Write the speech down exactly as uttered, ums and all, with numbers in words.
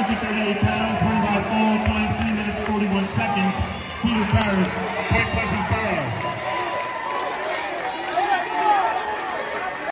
fifty thirty-eight pounds, won by fall, time three minutes forty-one seconds. Peter Paris, Point Pleasant Borough.